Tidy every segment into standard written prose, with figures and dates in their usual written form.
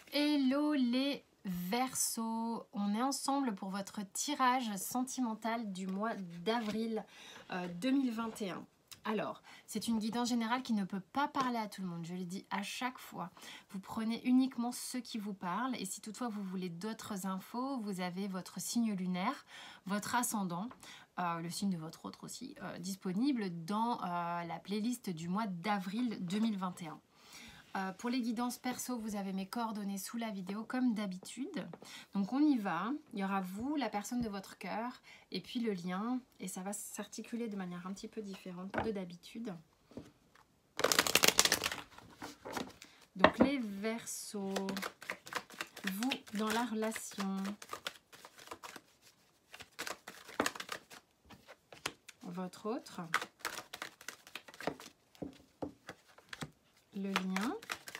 Hello les Verseaux, on est ensemble pour votre tirage sentimental du mois d'avril 2021. Alors, c'est une guidance générale qui ne peut pas parler à tout le monde, je le dis à chaque fois. Vous prenez uniquement ceux qui vous parlent et si toutefois vous voulez d'autres infos, vous avez votre signe lunaire, votre ascendant, le signe de votre autre aussi, disponible dans la playlist du mois d'avril 2021. Pour les guidances perso, vous avez mes coordonnées sous la vidéo comme d'habitude. Donc on y va, il y aura vous, la personne de votre cœur et puis le lien et ça va s'articuler de manière un petit peu différente de d'habitude. Donc les Verseaux, vous dans la relation, votre autre, le lien.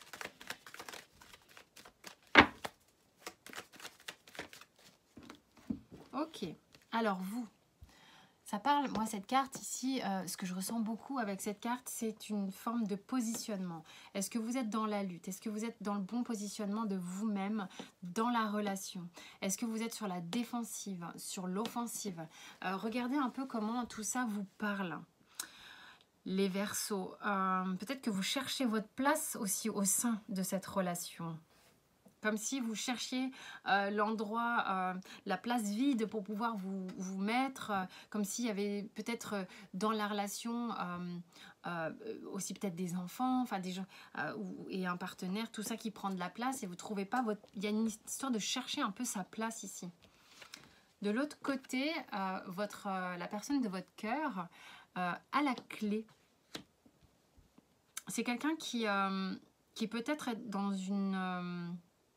Ok, alors vous, ça parle, moi cette carte ici, ce que je ressens beaucoup avec cette carte, c'est une forme de positionnement. Est-ce que vous êtes dans la lutte? Est-ce que vous êtes dans le bon positionnement de vous-même dans la relation? Est-ce que vous êtes sur la défensive, sur l'offensive? Regardez un peu comment tout ça vous parle. Les Verseaux, peut-être que vous cherchez votre place aussi au sein de cette relation. Comme si vous cherchiez l'endroit, la place vide pour pouvoir vous mettre, comme s'il y avait peut-être dans la relation aussi peut-être des enfants, enfin des gens et un partenaire, tout ça qui prend de la place et vous ne trouvez pas votre... Il y a une histoire de chercher un peu sa place ici. De l'autre côté, la personne de votre cœur a la clé. C'est quelqu'un qui peut-être est dans une...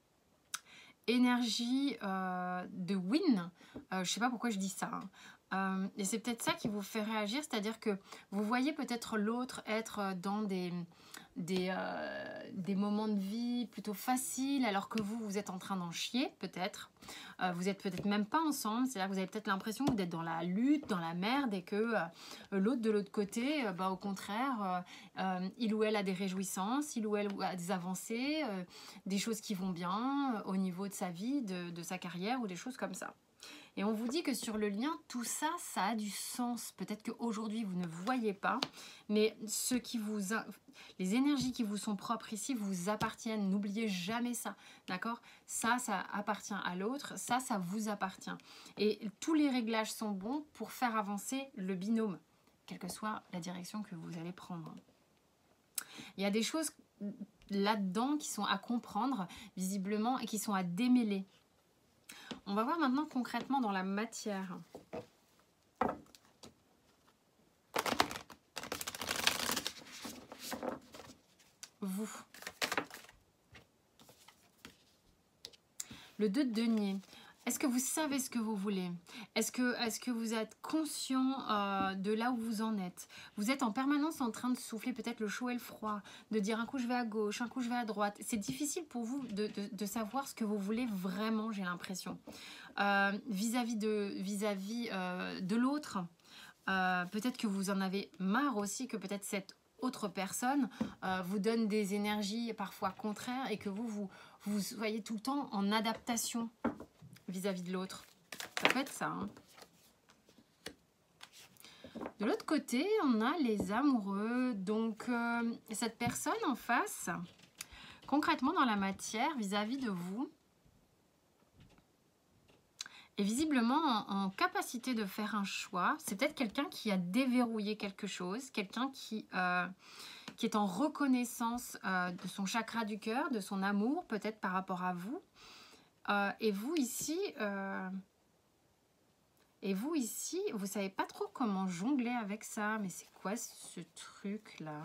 énergie de win, je sais pas pourquoi je dis ça, hein. Et c'est peut-être ça qui vous fait réagir, c'est-à-dire que vous voyez peut-être l'autre être dans des moments de vie plutôt faciles, alors que vous êtes en train d'en chier, peut-être. Vous êtes peut-être même pas ensemble, c'est-à-dire que vous avez peut-être l'impression que vous êtes dans la lutte, dans la merde, et que l'autre de l'autre côté, au contraire, il ou elle a des réjouissances, il ou elle a des avancées, des choses qui vont bien au niveau de sa vie, de sa carrière ou des choses comme ça. Et on vous dit que sur le lien, tout ça, ça a du sens. Peut-être qu'aujourd'hui, vous ne voyez pas, mais les énergies qui vous sont propres ici vous appartiennent. N'oubliez jamais ça, d'accord? Ça appartient à l'autre, ça vous appartient. Et tous les réglages sont bons pour faire avancer le binôme, quelle que soit la direction que vous allez prendre. Il y a des choses là-dedans qui sont à comprendre, visiblement, et qui sont à démêler. On va voir maintenant concrètement dans la matière. Vous. Le 2 de denier. Est-ce que vous savez ce que vous voulez? Est-ce que vous êtes conscient de là où vous en êtes? Vous êtes en permanence en train de souffler peut-être le chaud et le froid, de dire un coup je vais à gauche, un coup je vais à droite. C'est difficile pour vous de savoir ce que vous voulez vraiment, j'ai l'impression. Vis-à-vis de l'autre, peut-être que vous en avez marre aussi, que peut-être cette autre personne vous donne des énergies parfois contraires et que vous soyez tout le temps en adaptation vis-à-vis de l'autre. Ça peut être ça, hein. De l'autre côté, on a les amoureux. Donc, cette personne en face, concrètement dans la matière, vis-à-vis de vous, est visiblement en capacité de faire un choix. C'est peut-être quelqu'un qui a déverrouillé quelque chose, quelqu'un qui est en reconnaissance de son chakra du cœur, de son amour, peut-être par rapport à vous. Et vous ici, vous savez pas trop comment jongler avec ça. Mais c'est quoi ce truc-là?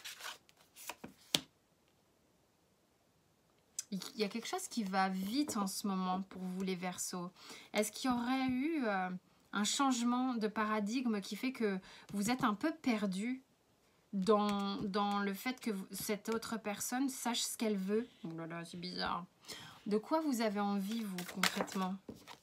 Il y a quelque chose qui va vite en ce moment pour vous les Verseaux. Est-ce qu'il y aurait eu un changement de paradigme qui fait que vous êtes un peu perdu dans le fait que cette autre personne sache ce qu'elle veut? Oh là là, c'est bizarre. De quoi vous avez envie, vous, concrètement?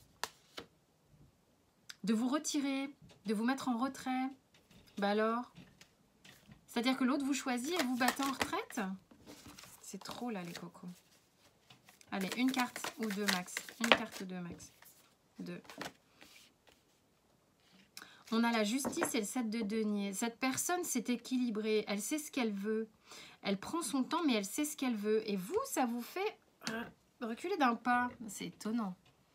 De vous retirer? De vous mettre en retrait? Bah alors? C'est-à-dire que l'autre vous choisit et vous battez en retraite? C'est trop, là, les cocos. Allez, une carte ou deux max. Une carte ou deux max. Deux. On a la justice et le 7 de denier. Cette personne s'est équilibrée. Elle sait ce qu'elle veut. Elle prend son temps, mais elle sait ce qu'elle veut. Et vous, ça vous fait reculer d'un pas. C'est étonnant.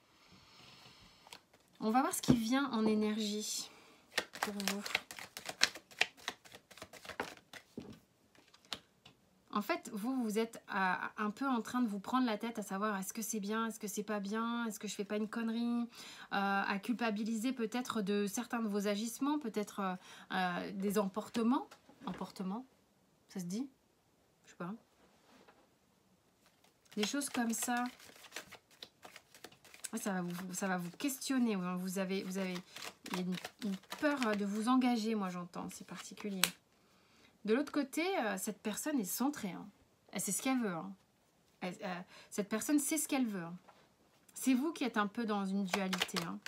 On va voir ce qui vient en énergie pour vous. En fait, vous êtes un peu en train de vous prendre la tête à savoir est-ce que c'est bien, est-ce que c'est pas bien, est-ce que je fais pas une connerie, à culpabiliser peut-être de certains de vos agissements, peut-être des emportements. Emportements, ça se dit? Je sais pas. Des choses comme ça. Ça va vous questionner. Vous avez il y a une peur de vous engager, moi j'entends, c'est particulier. De l'autre côté, cette personne est centrée. Hein. Elle sait ce qu'elle veut. Hein. Cette personne sait ce qu'elle veut. Hein. C'est vous qui êtes un peu dans une dualité. Hein.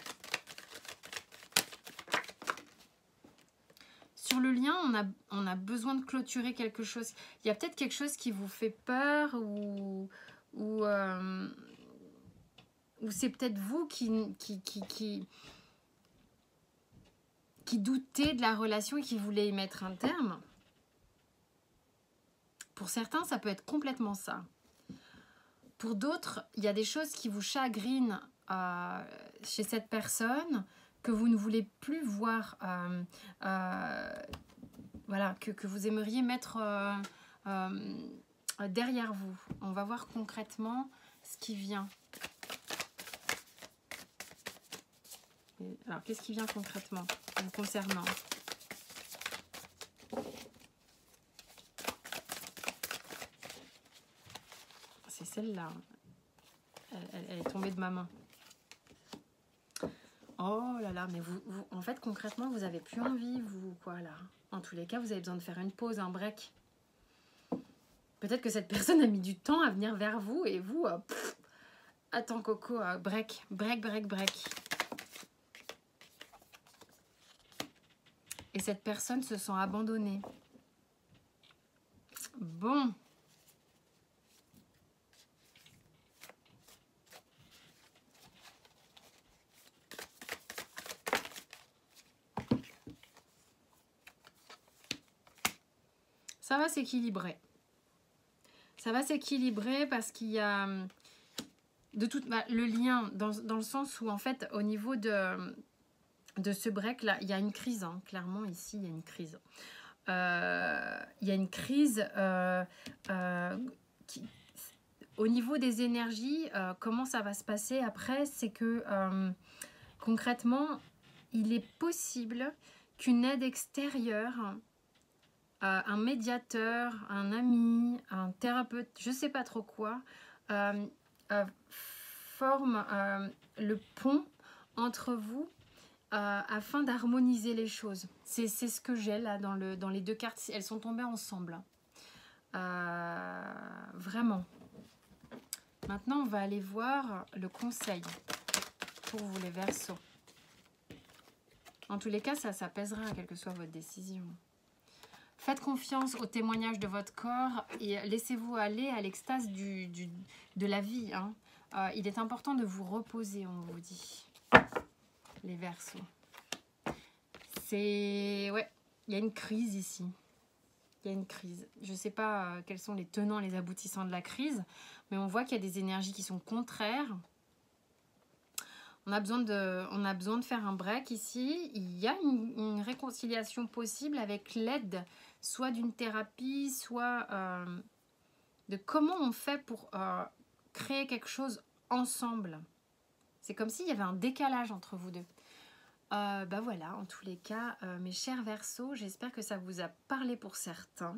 Sur le lien, on a besoin de clôturer quelque chose. Il y a peut-être quelque chose qui vous fait peur ou c'est peut-être vous qui doutez de la relation et qui voulez y mettre un terme. Pour certains, ça peut être complètement ça. Pour d'autres, il y a des choses qui vous chagrinent chez cette personne que vous ne voulez plus voir, voilà, que vous aimeriez mettre derrière vous. On va voir concrètement ce qui vient. Alors, qu'est-ce qui vient concrètement vous concernant ? C'est celle-là. Elle est tombée de ma main. Oh là là, mais vous en fait, concrètement, vous avez plus envie, vous, quoi, là. En tous les cas, vous avez besoin de faire une pause, un break. Peut-être que cette personne a mis du temps à venir vers vous et vous, attends, Coco, break. Et cette personne se sent abandonnée. Bon. Ça va s'équilibrer. Ça va s'équilibrer parce qu'il y a le lien dans le sens où en fait au niveau de ce break là, il y a une crise. Hein. Clairement ici, il y a une crise. Il y a une crise au niveau des énergies. Comment ça va se passer après, c'est que concrètement, il est possible qu'une aide extérieure, un médiateur, un ami, un thérapeute, je ne sais pas trop quoi, forme le pont entre vous afin d'harmoniser les choses. C'est ce que j'ai là dans les deux cartes. Elles sont tombées ensemble. Vraiment. Maintenant, on va aller voir le conseil pour vous les Verseaux. En tous les cas, ça pèsera, quelle que soit votre décision. Faites confiance au témoignage de votre corps et laissez-vous aller à l'extase de la vie. Hein. Il est important de vous reposer, on vous dit. Les Verseaux. Ouais, il y a une crise ici. Il y a une crise. Je ne sais pas quels sont les tenants, les aboutissants de la crise, mais on voit qu'il y a des énergies qui sont contraires. On a besoin de faire un break ici. Il y a une réconciliation possible avec l'aide, soit d'une thérapie, soit de comment on fait pour créer quelque chose ensemble. C'est comme s'il y avait un décalage entre vous deux. Voilà, en tous les cas, mes chers Verseaux, j'espère que ça vous a parlé pour certains.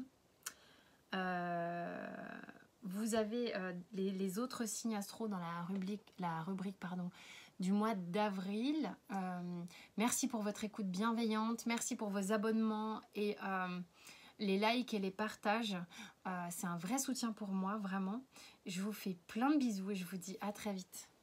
Vous avez les autres signes astro dans la rubrique du mois d'avril. Merci pour votre écoute bienveillante. Merci pour vos abonnements et les likes et les partages. C'est un vrai soutien pour moi, vraiment. Je vous fais plein de bisous et je vous dis à très vite.